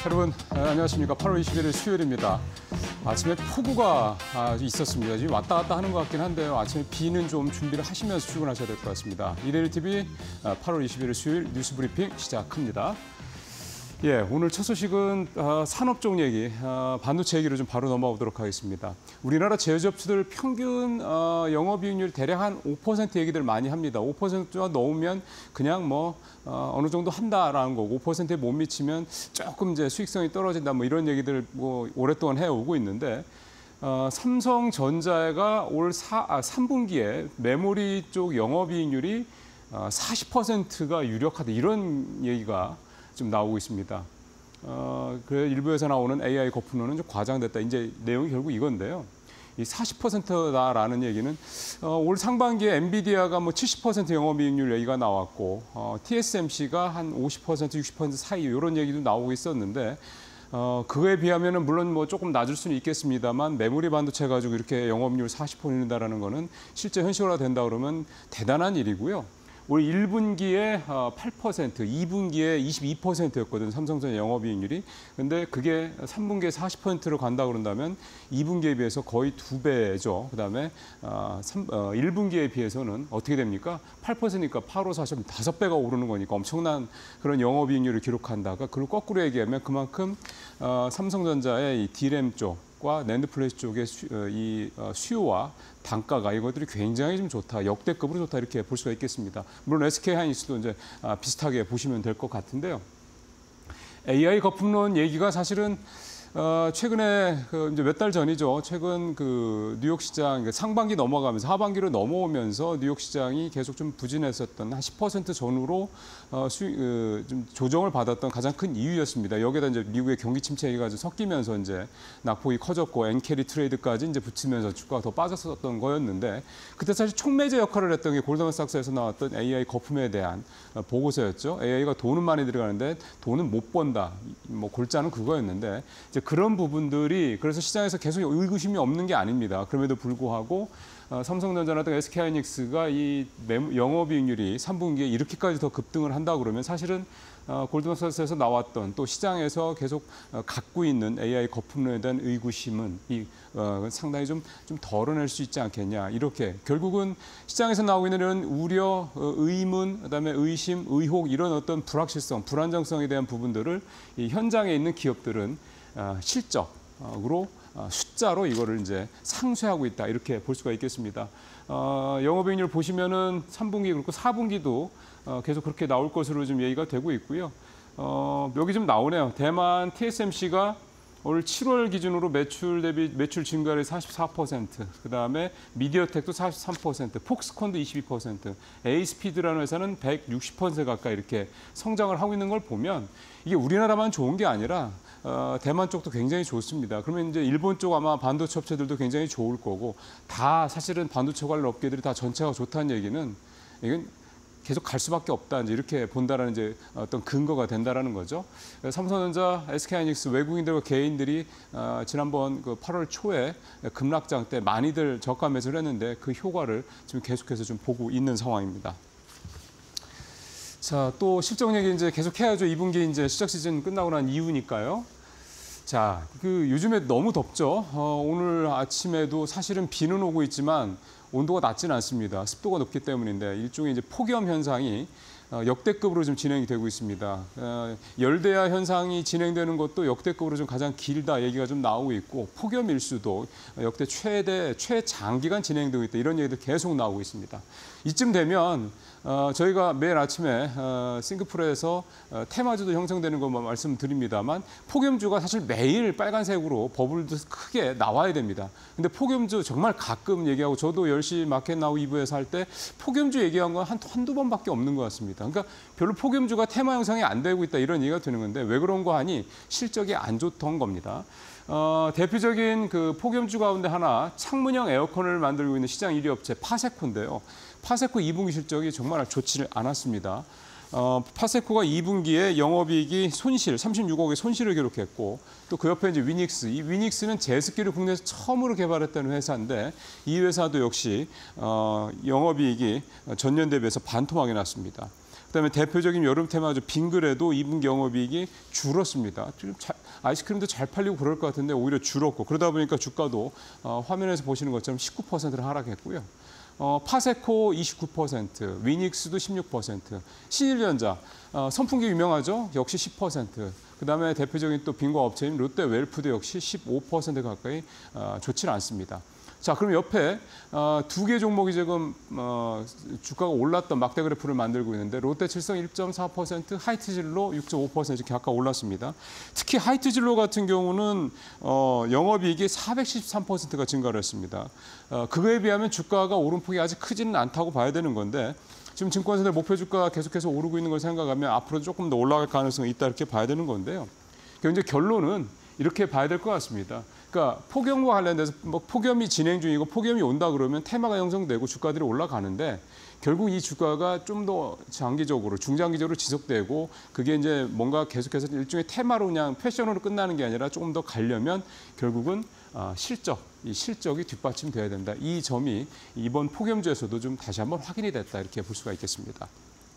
여러분 안녕하십니까. 8월 21일 수요일입니다. 아침에 폭우가 있었습니다. 지금 왔다 갔다 하는 것 같긴 한데요. 아침에 비는 좀 준비를 하시면서 출근하셔야 될 것 같습니다. 이데일리 TV 8월 21일 수요일 뉴스 브리핑 시작합니다. 예, 오늘 첫 소식은 산업 쪽 얘기, 반도체 얘기로 좀 바로 넘어오도록 하겠습니다. 우리나라 제조업체들 평균 영업이익률 대략 한 5% 얘기들 많이 합니다. 5%가 넘으면 그냥 어느 정도 한다라는 거고 5%에 못 미치면 조금 이제 수익성이 떨어진다 뭐 이런 얘기들 오랫동안 해오고 있는데 삼성전자가 올 3분기에 메모리 쪽 영업이익률이 40%가 유력하다 이런 얘기가 좀 나오고 있습니다. 그 일부에서 나오는 AI 거품론은 좀 과장됐다. 이제 내용이 결국 이건데요. 이 40%다라는 얘기는 올 상반기에 엔비디아가 70% 영업이익률 얘기가 나왔고 TSMC가 한 50%, 60% 사이 이런 얘기도 나오고 있었는데 그거에 비하면은 물론 조금 낮을 수는 있겠습니다만 메모리 반도체 가지고 이렇게 영업률 40%인다라는 거는 실제 현실화 된다 그러면 대단한 일이고요. 올 1분기에 8%, 2분기에 22%였거든요. 삼성전자 영업이익률이. 근데 그게 3분기에 40%로 간다 그런다면 2분기에 비해서 거의 2배죠. 그다음에 1분기에 비해서는 어떻게 됩니까? 8%니까 8, 5, 40, 5배가 오르는 거니까 엄청난 그런 영업이익률을 기록한다가 그걸 거꾸로 얘기하면 그만큼 삼성전자의 이 D램 쪽과 낸드 플래시 쪽의 수요와 단가가 이것들이 굉장히 좀 좋다, 역대급으로 좋다 이렇게 볼 수가 있겠습니다. 물론 SK하이닉스도 이제 비슷하게 보시면 될 것 같은데요. AI 거품론 얘기가 사실은 최근에 이제 몇 달 전이죠. 최근 그 뉴욕 시장 상반기 넘어가면서 하반기로 넘어오면서 뉴욕 시장이 계속 좀 부진했었던 한 10% 전후로 좀 조정을 받았던 가장 큰 이유였습니다. 여기에다 이제 미국의 경기 침체 얘기가 섞이면서 이제 낙폭이 커졌고 엔캐리 트레이드까지 이제 붙이면서 주가가 더 빠졌었던 거였는데 그때 사실 촉매제 역할을 했던 게 골드만삭스에서 나왔던 AI 거품에 대한 보고서였죠. AI가 돈은 많이 들어가는데 돈은 못 번다. 골자는 그거였는데 이제 그런 부분들이 그래서 시장에서 계속 의구심이 없는 게 아닙니다. 그럼에도 불구하고 삼성전자라든가 SK하이닉스가 이 영업이익률이 3분기에 이렇게까지 더 급등을 한다 그러면 사실은 골드만삭스에서 나왔던 또 시장에서 계속 갖고 있는 AI 거품론에 대한 의구심은 상당히 좀 덜어낼 수 있지 않겠냐. 이렇게 결국은 시장에서 나오고 있는 이런 우려, 의문, 그다음에 의심, 의혹 이런 어떤 불확실성, 불안정성에 대한 부분들을 이 현장에 있는 기업들은 실적으로 숫자로 이거를 이제 상쇄하고 있다 이렇게 볼 수가 있겠습니다. 영업이익률 보시면은 3분기 그렇고 4분기도 계속 그렇게 나올 것으로 좀 얘기가 되고 있고요. 여기 좀 나오네요. 대만 TSMC가 올 7월 기준으로 매출 증가율이 44%, 그다음에 미디어텍도 43%, 폭스콘도 22%, 에이스피드라는 회사는 160% 가까이 이렇게 성장을 하고 있는 걸 보면 이게 우리나라만 좋은 게 아니라 대만 쪽도 굉장히 좋습니다. 그러면 이제 일본 쪽 아마 반도체 업체들도 굉장히 좋을 거고 다 사실은 반도체 관련 업계들이 다 전체가 좋다는 얘기는 이건 계속 갈 수밖에 없다. 이제 이렇게 본다라는 이제 어떤 근거가 된다라는 거죠. 삼성전자, SK하이닉스 외국인들과 개인들이 지난번 그 8월 초에 급락장 때 많이들 저가 매수를 했는데 그 효과를 지금 계속해서 좀 보고 있는 상황입니다. 자, 또 실적 얘기 이제 계속 해야죠. 2분기 이제 시작 시즌 끝나고 난 이후니까요. 자, 요즘에 너무 덥죠. 오늘 아침에도 사실은 비는 오고 있지만 온도가 낮지는 않습니다. 습도가 높기 때문인데 일종의 이제 폭염 현상이 역대급으로 좀 진행이 되고 있습니다. 열대야 현상이 진행되는 것도 역대급으로 좀 가장 길다 얘기가 좀 나오고 있고 폭염 일수도 역대 최장기간 진행되고 있다 이런 얘기도 계속 나오고 있습니다. 이쯤 되면 저희가 매일 아침에 싱가포르에서 테마주도 형성되는 것만 말씀드립니다만 폭염주가 사실 매일 빨간색으로 버블도 크게 나와야 됩니다. 근데 폭염주 정말 가끔 얘기하고 저도 10시 마켓 나우 2부에서 할 때 폭염주 얘기한 건 한두 번밖에 없는 것 같습니다. 그러니까 별로 폭염주가 테마 형성이 안 되고 있다 이런 얘기가 되는 건데 왜 그런 거 하니 실적이 안 좋던 겁니다. 대표적인 그 폭염주 가운데 하나 창문형 에어컨을 만들고 있는 시장 1위 업체 파세코인데요. 파세코 2분기 실적이 정말 좋지 않았습니다. 파세코가 2분기에 영업이익이 36억의 손실을 기록했고 또 그 옆에 이제 위닉스, 이 위닉스는 제습기를 국내에서 처음으로 개발했다는 회사인데 이 회사도 역시 영업이익이 전년 대비해서 반토막이 났습니다. 그다음에 대표적인 여름 테마주 빙그레도 2분기 영업이익이 줄었습니다. 아이스크림도 잘 팔리고 그럴 것 같은데 오히려 줄었고 그러다 보니까 주가도 화면에서 보시는 것처럼 19%를 하락했고요. 파세코 29%, 위닉스도 16%, 신일전자 선풍기 유명하죠? 역시 10%. 그다음에 대표적인 또 빙고 업체인 롯데웰프도 역시 15% 가까이 좋지는 않습니다. 자, 그럼 옆에 두 개 종목이 지금 주가가 올랐던 막대 그래프를 만들고 있는데 롯데칠성 1.4%, 하이트진로 6.5% 이렇게 각각 올랐습니다. 특히 하이트진로 같은 경우는 영업이익이 413%가 증가를 했습니다. 그거에 비하면 주가가 오름폭이 아직 크지는 않다고 봐야 되는 건데 지금 증권사들 목표 주가가 계속해서 오르고 있는 걸 생각하면 앞으로 조금 더 올라갈 가능성이 있다 이렇게 봐야 되는 건데요. 이제 결론은 이렇게 봐야 될 것 같습니다. 그러니까 폭염과 관련돼서 뭐 폭염이 진행 중이고 폭염이 온다 그러면 테마가 형성되고 주가들이 올라가는데 결국 이 주가가 좀 더 장기적으로 중장기적으로 지속되고 그게 이제 뭔가 계속해서 일종의 테마로 그냥 패션으로 끝나는 게 아니라 조금 더 가려면 결국은 이 실적이 뒷받침돼야 된다. 이 점이 이번 폭염주에서도 좀 다시 한번 확인이 됐다 이렇게 볼 수가 있겠습니다.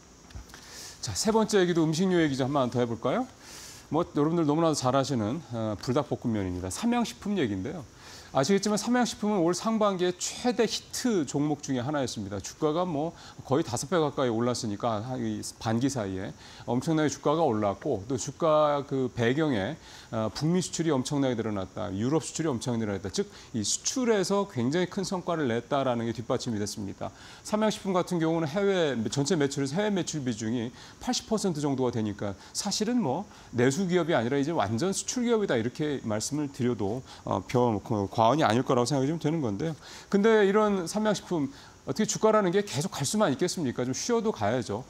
자, 세 번째 얘기도 음식료 얘기 좀 한번 더 해볼까요? 뭐 여러분들 너무나도 잘 아시는 불닭볶음면입니다. 삼양식품 얘기인데요. 아시겠지만 삼양식품은 올 상반기에 최대 히트 종목 중에 하나였습니다. 주가가 뭐 거의 5배 가까이 올랐으니까 반기 사이에 엄청나게 주가가 올랐고 또 주가 그 배경에 북미 수출이 엄청나게 늘어났다. 유럽 수출이 엄청나게 늘어났다. 즉 이 수출에서 굉장히 큰 성과를 냈다라는 게 뒷받침이 됐습니다. 삼양식품 같은 경우는 전체 매출에서 해외 매출 비중이 80% 정도가 되니까 사실은 뭐 내수 기업이 아니라 이제 완전 수출 기업이다 이렇게 말씀을 드려도 과언이 아닐 거라고 생각이 좀 되는 건데요. 근데 이런 삼양식품 어떻게 주가라는 게 계속 갈 수만 있겠습니까? 좀 쉬어도 가야죠.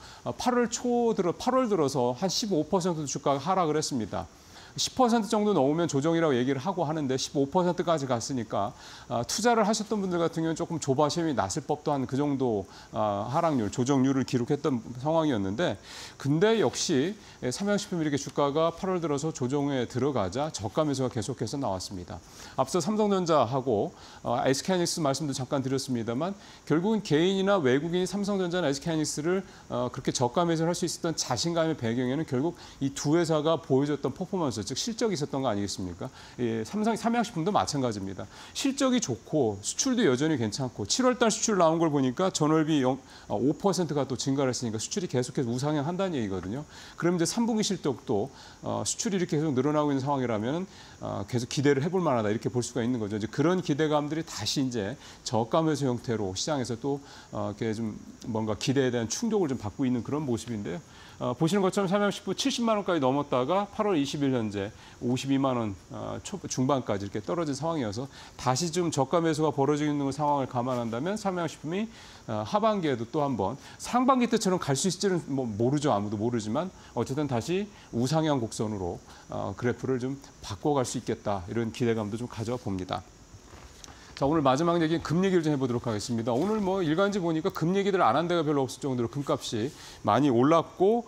8월 들어서 한 15% 주가가 하락을 했습니다. 10% 정도 넘으면 조정이라고 얘기를 하고 하는데 15%까지 갔으니까 투자를 하셨던 분들 같은 경우는 조금 조바심이 났을 법도 한 그 정도 하락률, 조정률을 기록했던 상황이었는데 근데 역시 삼양식품 이렇게 주가가 8월 들어서 조정에 들어가자 저가 매수가 계속해서 나왔습니다. 앞서 삼성전자하고 SK하이닉스 말씀도 잠깐 드렸습니다만 결국은 개인이나 외국인이 삼성전자나 SK하이닉스를 그렇게 저가 매수를 할 수 있었던 자신감의 배경에는 결국 이 두 회사가 보여줬던 퍼포먼스 즉 실적이 있었던 거 아니겠습니까? 삼양식품도 마찬가지입니다. 실적이 좋고 수출도 여전히 괜찮고 7월 달 수출 나온 걸 보니까 전월비 5%가 또 증가를 했으니까 수출이 계속해서 우상향 한다는 얘기거든요. 그럼 이제 3분기 실적도 수출이 이렇게 계속 늘어나고 있는 상황이라면 계속 기대를 해볼 만하다 이렇게 볼 수가 있는 거죠. 이제 그런 기대감들이 다시 이제 저가 매수 형태로 시장에서 또 이렇게 좀 뭔가 기대에 대한 충격을 좀 받고 있는 그런 모습인데요. 보시는 것처럼 삼양식품 70만 원까지 넘었다가 8월 20일 현재 52만 원 중반까지 이렇게 떨어진 상황이어서 다시 좀 저가 매수가 벌어지고 있는 상황을 감안한다면 삼양식품이 하반기에도 또 한번 상반기 때처럼 갈 수 있을지는 뭐 모르죠. 아무도 모르지만 어쨌든 다시 우상향 곡선으로 그래프를 좀 바꿔갈 수 있겠다. 이런 기대감도 좀 가져봅니다. 자, 오늘 마지막 얘기는 금 얘기를 좀 해보도록 하겠습니다. 오늘 뭐 일간지 보니까 금 얘기들 안 한 데가 별로 없을 정도로 금값이 많이 올랐고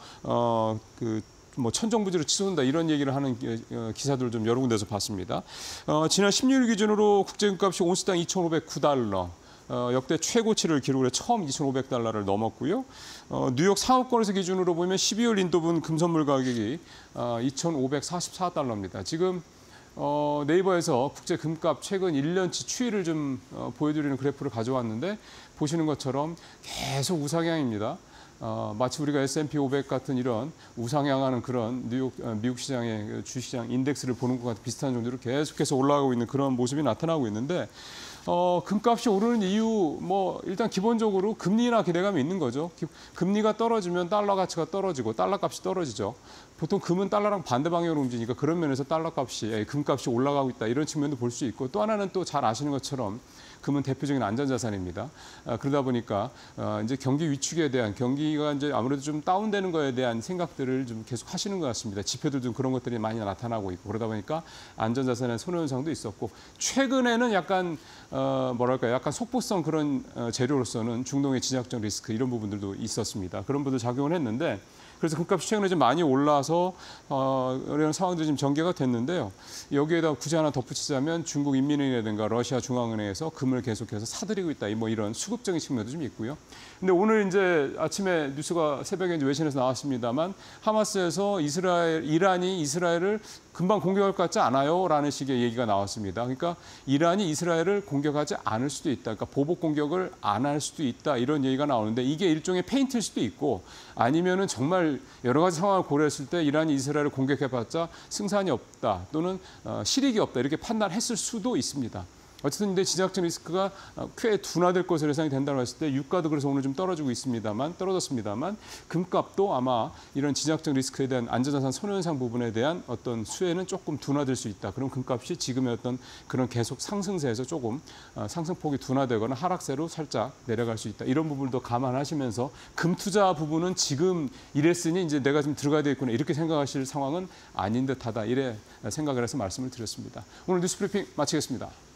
뭐 천정부지로 치솟는다 이런 얘기를 하는 기사들을 좀 여러 군데서 봤습니다. 지난 16일 기준으로 국제금값이 온스당 2,509달러. 역대 최고치를 기록을 해 처음 2,500달러를 넘었고요. 뉴욕 상업거래소 기준으로 보면 12월 인도분 금선물 가격이 2,544달러입니다. 지금 네이버에서 국제 금값 최근 1년치 추이를 좀 보여드리는 그래프를 가져왔는데 보시는 것처럼 계속 우상향입니다. 마치 우리가 S&P 500 같은 이런 우상향하는 그런 미국 시장의 주시장 인덱스를 보는 것과 비슷한 정도로 계속해서 올라가고 있는 그런 모습이 나타나고 있는데 금값이 오르는 이유 뭐 일단 기본적으로 금리나 기대감이 있는 거죠. 금리가 떨어지면 달러 가치가 떨어지고 달러 값이 떨어지죠. 보통 금은 달러랑 반대 방향으로 움직이니까 그런 면에서 달러 값이 금값이 올라가고 있다 이런 측면도 볼 수 있고 또 하나는 또 잘 아시는 것처럼 금은 대표적인 안전자산입니다. 그러다 보니까 이제 경기 위축에 대한 경기가 이제 아무래도 좀 다운되는 거에 대한 생각들을 좀 계속 하시는 것 같습니다. 지표들 좀 그런 것들이 많이 나타나고 있고 그러다 보니까 안전자산의 손해 현상도 있었고 최근에는 약간 약간 속보성 그런 재료로서는 중동의 진압적 리스크 이런 부분들도 있었습니다. 그런 부분들 작용을 했는데 그래서 금값이 최근에 좀 많이 올라서 이런 상황들이 지금 전개가 됐는데요. 여기에다 굳이 하나 덧붙이자면 중국 인민은행이라든가 러시아 중앙은행에서 금을 계속해서 사들이고 있다. 뭐 이런 수급적인 측면도 좀 있고요. 근데 오늘 이제 아침에 뉴스가 새벽에 이제 외신에서 나왔습니다만 하마스에서 이란이 이스라엘을 금방 공격할 것 같지 않아요? 라는 식의 얘기가 나왔습니다. 그러니까 이란이 이스라엘을 공격하지 않을 수도 있다. 그러니까 보복 공격을 안 할 수도 있다. 이런 얘기가 나오는데 이게 일종의 페인트일 수도 있고 아니면은 정말 여러 가지 상황을 고려했을 때 이란이 이스라엘을 공격해봤자 승산이 없다. 또는 실익이 없다. 이렇게 판단했을 수도 있습니다. 어쨌든 근데 지정학적 리스크가 꽤 둔화될 것으로 예상이 된다고 했을 때 유가도 그래서 오늘 좀 떨어졌습니다만 금값도 아마 이런 지정학적 리스크에 대한 안전자산 손해현상 부분에 대한 어떤 수혜는 조금 둔화될 수 있다. 그럼 금값이 지금의 어떤 그런 계속 상승세에서 조금 상승폭이 둔화되거나 하락세로 살짝 내려갈 수 있다. 이런 부분도 감안하시면서 금 투자 부분은 지금 이랬으니 이제 내가 좀 들어가야 되겠구나 이렇게 생각하실 상황은 아닌 듯하다. 이래 생각을 해서 말씀을 드렸습니다. 오늘 뉴스브리핑 마치겠습니다.